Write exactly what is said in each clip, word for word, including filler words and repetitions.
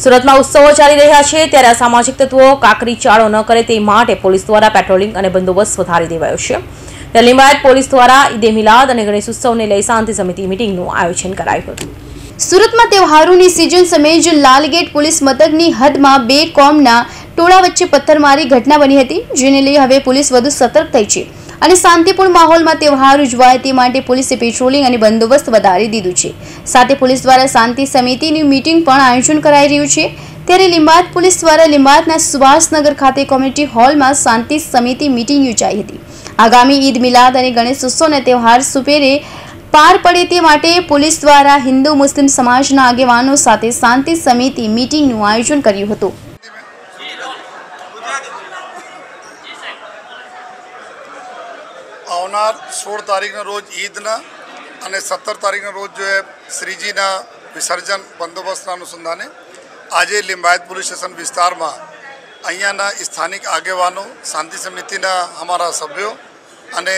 સુરતમાં ઉત્સવો ચાલી રહ્યા છે ત્યારે અસામાજિક તત્વો કાકરી ચાળો ન કરે તે માટે પોલીસ દ્વારા પેટ્રોલિંગ અને બંદોબસ્ત વધારી દેવાયો છે। ત્યારે લિંબાયત પોલીસ દ્વારા ઈદે મિલાદ અને ગણેશ ઉત્સવને લઈ શાંતિ સમિતિ મીટિંગનું આયોજન કરાયું હતું। સુરતમાં તહેવારોની સિઝન સમયે જ લાલગેટ પોલીસ મથકની હદમાં બે કોમના ટોળા વચ્ચે પથ્થરમારી ઘટના બની હતી, જેને લઈ હવે પોલીસ વધુ સતર્ક થઈ છે અને શાંતિપૂર્ણ માહોલમાં તહેવાર ઉજવાય તે માટે પોલીસે પેટ્રોલિંગ અને બંદોબસ્ત વધારી દીધું છે। સાથે પોલીસ દ્વારા શાંતિ સમિતિની મીટિંગ પણ આયોજન કરાઈ રહ્યું છે। ત્યારે લિંબાયત પોલીસ દ્વારા લિંબાયતના સુભાષનગર ખાતે કોમ્યુનિટી હોલમાં શાંતિ સમિતિ મીટિંગ યોજાઈ હતી। આગામી ઈદ મિલાદ અને ગણેશ ઉત્સવના તહેવાર સુપેરે પાર પડે તે માટે પોલીસ દ્વારા હિન્દુ મુસ્લિમ સમાજના આગેવાનો સાથે શાંતિ સમિતિ મીટિંગનું આયોજન કર્યું હતું। આવનાર સોળ તારીખના રોજ ઈદના અને સત્તર તારીખના રોજ જો શ્રીજીના વિસર્જન બંદોબસ્તના અનુસંધાને આજે લિંબાયત પોલીસ સ્ટેશન વિસ્તારમાં અહીંયાના સ્થાનિક આગેવાનો, શાંતિ સમિતિના અમારા સભ્યો અને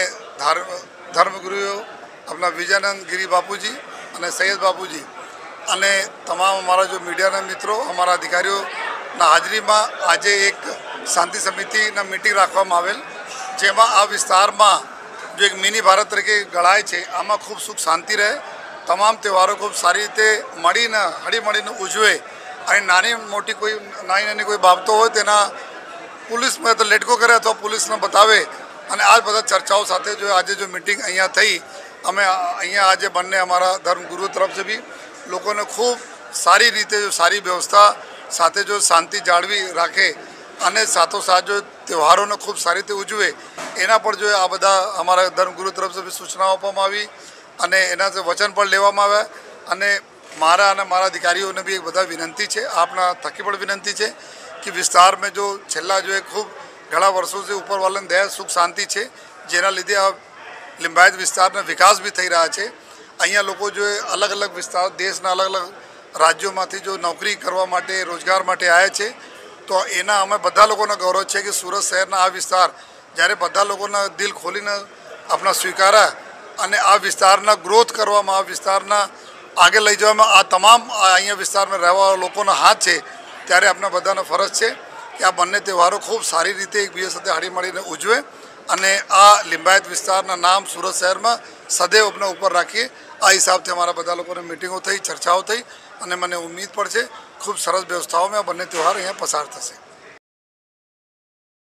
ધર્મગુરુઓ આપણા વિજયાનંદ ગિરી બાપુજી અને સૈયદ બાપુજી અને તમામ અમારા જો મીડિયાના મિત્રો, અમારા અધિકારીઓના હાજરીમાં આજે એક શાંતિ સમિતિના મિટિંગ રાખવામાં આવેલ, જેમાં આ વિસ્તારમાં जो एक मिनी भारत तरीके गढ़ाए છે આમાં ખૂબ સુખ શાંતિ રહે, તમામ તહેવારો ખૂબ સારી રીતે મળીને હળીમળીને ઉજવે અને નાની મોટી કોઈ નાની નાની કોઈ બાબતો હોય તેના પોલીસમાં તો લેટકો કરે અથવા પોલીસને બતાવે અને આ બધા ચર્ચાઓ સાથે જો આજે જો મિટિંગ અહીંયા થઈ, અમે અહીંયા આજે બંને અમારા ધર્મગુરુ તરફથી બી લોકોને ખૂબ સારી રીતે જો સારી વ્યવસ્થા સાથે જો શાંતિ જાળવી રાખે અને સાથોસાથ જો તહેવારોને ખૂબ સારી રીતે ઉજવે એના પર જો આ બધા અમારા ધર્મગુરુ તરફથી સૂચનાઓ આપવામાં આવી અને એના વચન પણ લેવામાં આવ્યા અને મારા અને મારા અધિકારીઓને બી એક બધા વિનંતી છે, આપના થકી પણ વિનંતી છે કે વિસ્તારમાં જો છેલ્લા જો એક ખૂબ ઘણા વર્ષોથી ઉપરવાળાની દયા સુખ શાંતિ છે, જેના લીધે આ લિંબાયત વિસ્તારના વિકાસ બી થઈ રહ્યા છે। અહીંયા લોકો જો અલગ અલગ વિસ્તાર દેશના અલગ અલગ રાજ્યોમાંથી જો નોકરી કરવા માટે, રોજગાર માટે આવ્યા છે, તો એના અમે બધા લોકોને ગૌરવ છે કે સુરત શહેરના આ વિસ્તાર જ્યારે બધા લોકોના દિલ ખોલીને આપણા સ્વીકાર્યા અને આ વિસ્તારના ગ્રોથ કરવામાં, આ વિસ્તારના આગળ લઈ જવામાં આ તમામ અહીંયા વિસ્તારમાં રહેવાવાળા લોકોનો હાથ છે, ત્યારે આપણા બધાનો ફરજ છે કે આ બંને તહેવારો ખૂબ સારી રીતે એકબીજા સાથે હળીમળીને ઉજવે અને આ લિંબાયત વિસ્તારના નામ સુરત શહેરમાં સદૈવ આપણે ઉપર રાખીએ। આ હિસાબથી અમારા બધા લોકોની મિટિંગો થઈ, ચર્ચાઓ થઈ અને મને ઉમ્મીદ પણ છે ખૂબ સરસ વ્યવસ્થાઓમાં આ બંને તહેવાર અહીંયા પસાર થશે।